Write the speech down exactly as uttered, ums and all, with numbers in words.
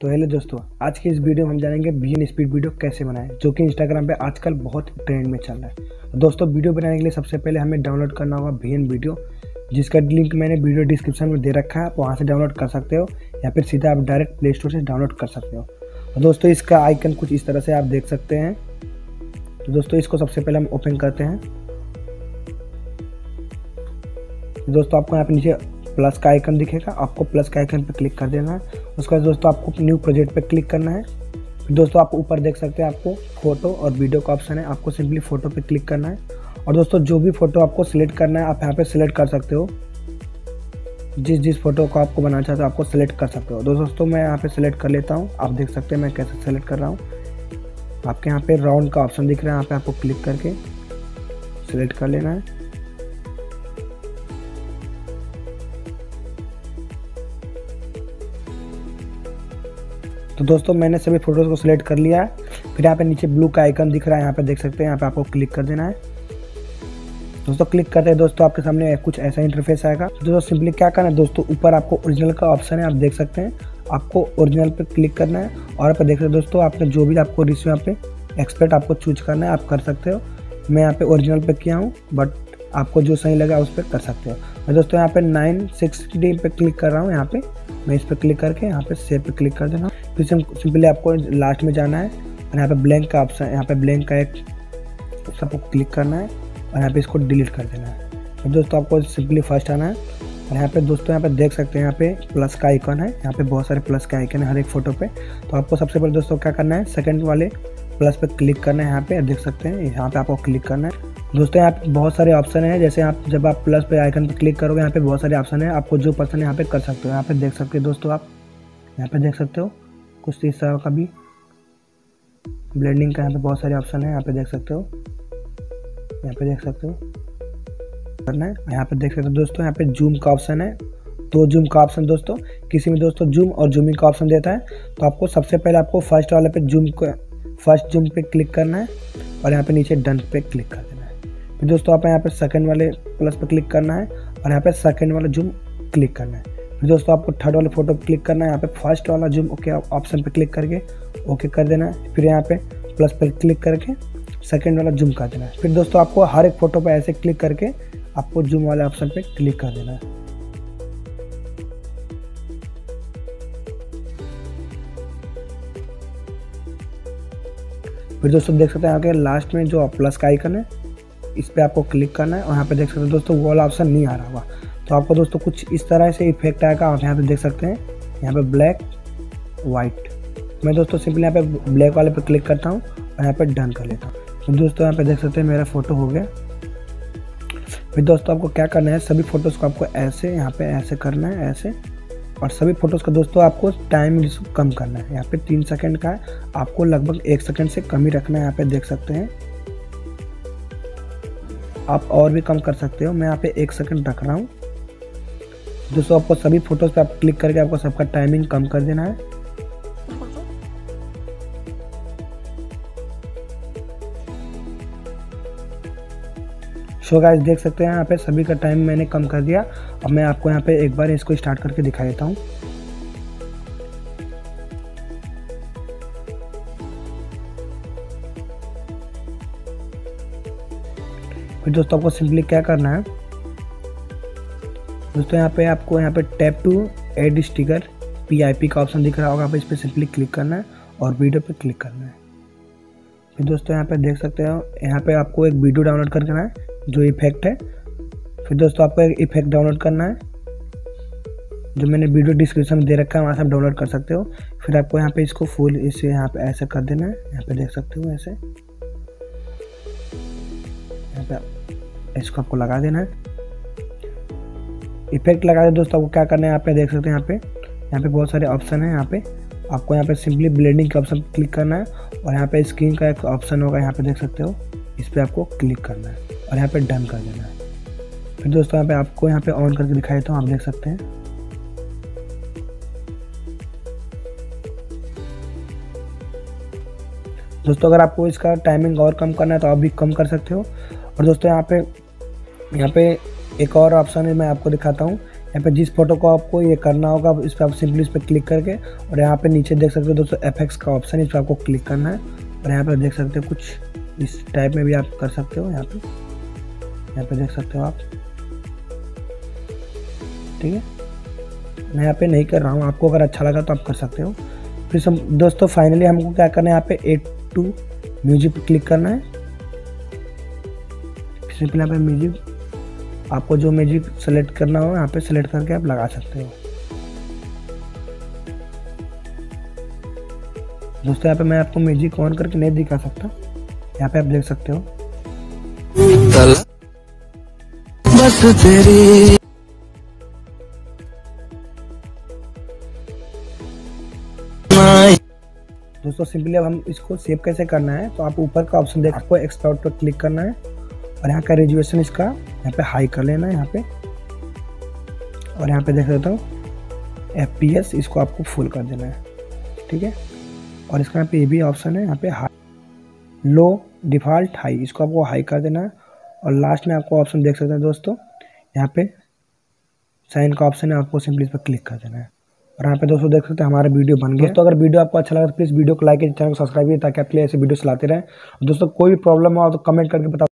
तो हेलो दोस्तों, आज की इस वीडियो में हम जानेंगे वीएन स्पीड वीडियो कैसे बनाएं, जो कि इंस्टाग्राम पे आजकल बहुत ट्रेंड में चल रहा है। तो दोस्तों, वीडियो बनाने के लिए सबसे पहले हमें डाउनलोड करना होगा वीएन वीडियो, जिसका लिंक मैंने वीडियो डिस्क्रिप्शन में दे रखा है। आप वहाँ से डाउनलोड कर सकते हो या फिर सीधा आप डायरेक्ट प्ले स्टोर से डाउनलोड कर सकते हो। तो दोस्तों, इसका आइकन कुछ इस तरह से आप देख सकते हैं। तो दोस्तों, इसको सबसे पहले हम ओपन करते हैं। दोस्तों, आपको यहाँ पे नीचे प्लस का आइकन दिखेगा, आपको प्लस का आइकन पे क्लिक कर देना है। उसके बाद दोस्तों आपको न्यू प्रोजेक्ट पे क्लिक करना है। फिर दोस्तों, आप ऊपर देख सकते हैं आपको फोटो और वीडियो का ऑप्शन है, आपको सिंपली फोटो पे क्लिक करना है। और दोस्तों, जो भी फोटो आपको सिलेक्ट करना है आप यहाँ पे सिलेक्ट कर सकते हो। जिस जिस फोटो को आपको बनाना चाहते हो आपको सिलेक्ट कर सकते हो। दोस्तों, मैं यहाँ पे सिलेक्ट कर लेता हूँ। आप देख सकते हैं मैं कैसे सिलेक्ट कर रहा हूँ। आपके यहाँ पे राउंड का ऑप्शन दिख रहा है, यहाँ पे आपको क्लिक करके सिलेक्ट कर लेना है। तो दोस्तों, मैंने सभी फोटोज़ को सिलेक्ट कर लिया है। फिर यहाँ पे नीचे ब्लू का आइकन दिख रहा है, यहाँ पे देख सकते हैं, यहाँ पे आपको क्लिक कर देना है। दोस्तों, क्लिक करते हैं दोस्तों आपके सामने कुछ ऐसा इंटरफेस आएगा। दोस्तों, सिंपली क्या करना है दोस्तों, ऊपर आपको ओरिजिनल का ऑप्शन है, आप देख सकते हैं। आपको ओरिजिनल पे क्लिक करना है और यहाँ पे देख सकते हैं दोस्तों, आपने जो भी आपको रिश्यू यहाँ पे एक्सपर्ट आपको चूज करना है, आप कर सकते हो। मैं यहाँ पे ओरिजिनल पे किया हूँ, बट आपको जो सही लगा उस पर कर सकते हो। मैं दोस्तों यहाँ पे नाइन सिक्सटी पे क्लिक कर रहा हूँ। यहाँ पे मैं इस पर क्लिक करके यहाँ पे सेव पे क्लिक कर देना। फिर सिंपली आपको लास्ट में जाना है और यहाँ पे ब्लैंक का ऑप्शन, यहाँ पे ब्लैंक का एक सबको क्लिक करना है और यहाँ पे इसको डिलीट कर देना है। तो दोस्तों, आपको सिंपली फर्स्ट आना है और यहाँ पे दोस्तों यहाँ पे देख सकते हैं, यहाँ पे प्लस का आइकन है, यहाँ पे बहुत सारे प्लस का आइकन है हर एक फोटो पे। तो आपको सबसे पहले दोस्तों क्या करना है, सेकंड वाले प्लस पे क्लिक करना है। यहाँ पे देख सकते हैं, यहाँ पे आपको क्लिक करना है। दोस्तों, यहाँ पे बहुत सारे ऑप्शन है, जैसे आप जब आप प्लस पे आइकन पे क्लिक करोगे यहाँ पे बहुत सारे ऑप्शन है, आपको जो पसंद है यहाँ पे कर सकते हो। यहाँ पे देख सकते हो दोस्तों, आप यहाँ पे देख सकते हो कुछ इस तरह का भी ब्लेंडिंग का यहाँ पे बहुत सारे ऑप्शन है, यहाँ पे देख सकते हो, यहाँ पे देख सकते हो करना है। यहाँ पे देख सकते हो दोस्तों, यहाँ पे जूम का ऑप्शन है। दो जूम का ऑप्शन दोस्तों, किसी में दोस्तों जूम और जूमिंग का ऑप्शन देता है। तो आपको सबसे पहले आपको फर्स्ट वाले पे जूम को फर्स्ट जूम पे क्लिक करना है और यहाँ पे नीचे डन पे क्लिक कर देना है। फिर दोस्तों, आप यहाँ पे सेकंड वाले प्लस पे क्लिक करना है और यहाँ पे सेकंड वाला जूम क्लिक करना है। फिर दोस्तों, आपको थर्ड वाले फोटो पे क्लिक करना है, यहाँ पे फर्स्ट वाला जूम ओके ऑप्शन पे क्लिक करके ओके कर देना है। फिर यहाँ पे प्लस पे क्लिक करके सेकंड वाला जूम कर देना है। फिर दोस्तों, आपको हर एक फोटो पे ऐसे क्लिक करके आपको जूम वाले ऑप्शन पे क्लिक कर देना है। फिर दोस्तों, देख सकते हैं यहाँ के लास्ट में जो प्लस का आइकन है इस पर आपको क्लिक करना है और यहाँ पे देख सकते हैं दोस्तों वो वाला ऑप्शन नहीं आ रहा होगा। तो आपको दोस्तों कुछ इस तरह से इफेक्ट आएगा। आप यहाँ पे देख सकते हैं, यहाँ पे ब्लैक वाइट। मैं दोस्तों सिंपली यहाँ पे ब्लैक वाले पे क्लिक करता हूँ और यहाँ पे डन कर लेता हूँ। तो दोस्तों, यहाँ पे देख सकते हैं मेरा फोटो हो गया। फिर दोस्तों, आपको क्या करना है, सभी फोटोज़ को आपको ऐसे यहाँ पे ऐसे करना है, ऐसे। और सभी फोटोज़ का दोस्तों आपको टाइम कम करना है। यहाँ पे तीन सेकंड का है, आपको लगभग एक सेकंड से कम ही रखना है। यहाँ पे देख सकते हैं, आप और भी कम कर सकते हो। मैं यहाँ पे एक सेकंड रख रहा हूँ। दोस्तों, आपको सभी फोटोज़ पे आप क्लिक करके आपको सबका टाइमिंग कम कर देना है। सो गाइस, देख सकते हैं यहाँ पे सभी का टाइम मैंने कम कर दिया। अब मैं आपको यहाँ पे एक बार इसको स्टार्ट करके दिखा देता हूँ। फिर दोस्तों, आपको सिंपली क्या करना है दोस्तों, यहाँ पे आपको यहाँ पे tap to add sticker PIP का ऑप्शन दिख रहा होगा, आप इस पर सिंपली क्लिक करना है और वीडियो पे क्लिक करना है। फिर दोस्तों, यहाँ पे देख सकते हो, यहाँ पे आपको एक वीडियो डाउनलोड करना है जो इफेक्ट है। फिर दोस्तों, आपको एक इफेक्ट डाउनलोड करना है जो मैंने वीडियो डिस्क्रिप्शन में दे रखा है, वहाँ से आप डाउनलोड कर सकते हो। फिर आपको यहाँ पे इसको फुल इसे यहाँ पे ऐसे कर देना है, यहाँ पे देख सकते हो ऐसे, यहाँ पे इसको आपको लगा देना है। इफेक्ट लगा दे दोस्तों, आपको क्या करना है, यहाँ पे देख सकते हैं, यहाँ पे यहाँ पे बहुत सारे ऑप्शन है। यहाँ पे आपको यहाँ पे सिंपली ब्लेंडिंग के ऑप्शन क्लिक करना है और यहाँ पे स्क्रीन का एक ऑप्शन होगा, यहाँ पे देख सकते हो, इस पर आपको क्लिक करना है और यहाँ पे डन कर देना है। फिर दोस्तों, यहाँ पे आपको यहाँ पे ऑन करके दिखाई देता हूँ, आप देख सकते हैं। दोस्तों, अगर आपको इसका टाइमिंग और कम करना है तो आप भी कम कर सकते हो। और दोस्तों, यहाँ पे यहाँ पे एक और ऑप्शन है, मैं आपको दिखाता हूँ। यहाँ पे जिस फोटो को आपको ये करना होगा इस पर आप सिंपली इस पर क्लिक करके, और यहाँ पे नीचे देख सकते हो दोस्तों एफेक्ट्स का ऑप्शन, इस पर आपको क्लिक करना है और यहाँ पे देख सकते हो कुछ इस टाइप में भी आप कर सकते हो। यहाँ पे यहाँ पे देख सकते हो आप, ठीक है। मैं यहाँ पे नहीं कर रहा हूँ, आपको अगर अच्छा लगा तो आप कर सकते हो। फिर सब दोस्तों फाइनली हमको क्या करना है, यहाँ पे एड टू म्यूजिक पे क्लिक करना है। सिंपली यहाँ पे म्यूजिक, आपको जो म्यूजिक सेलेक्ट करना हो यहाँ पे सेलेक्ट करके आप लगा सकते हो। दोस्तों यहाँ पे मैं आपको म्यूजिक ऑन करके नहीं दिखा सकता, यहाँ पे आप देख सकते हो। बस तेरी दोस्तों सिंपली अब हम इसको सेव कैसे करना है, तो आप ऊपर का ऑप्शन देख सकते हो, एक्सपोर्ट पर क्लिक करना है और यहाँ का रेजुलेशन इसका यहाँ पे हाई कर लेना है यहाँ पे, और यहाँ पे देख सकते हो एफ पी एस इसको आपको फुल कर देना है, ठीक है। और इसका यहाँ पे ये भी ऑप्शन है, यहाँ पे हाई लो डिफ़ॉल्ट हाई, इसको आपको हाई कर देना है। और लास्ट में आपको ऑप्शन देख सकते हैं दोस्तों, यहाँ पे साइन का ऑप्शन है, आपको सिंपली इस पर क्लिक कर देना है। और यहाँ पे दोस्तों देख सकते हैं हमारा वीडियो बन गया। दोस्तों अगर वीडियो आपको अच्छा लगा तो प्लीज़ वीडियो को लाइक कीजिए, चैनल को सब्सक्राइब कीजिए ताकि आपके लिए ऐसे वीडियो चलाते रहें। दोस्तों कोई भी प्रॉब्लम हो तो कमेंट करके बताओ।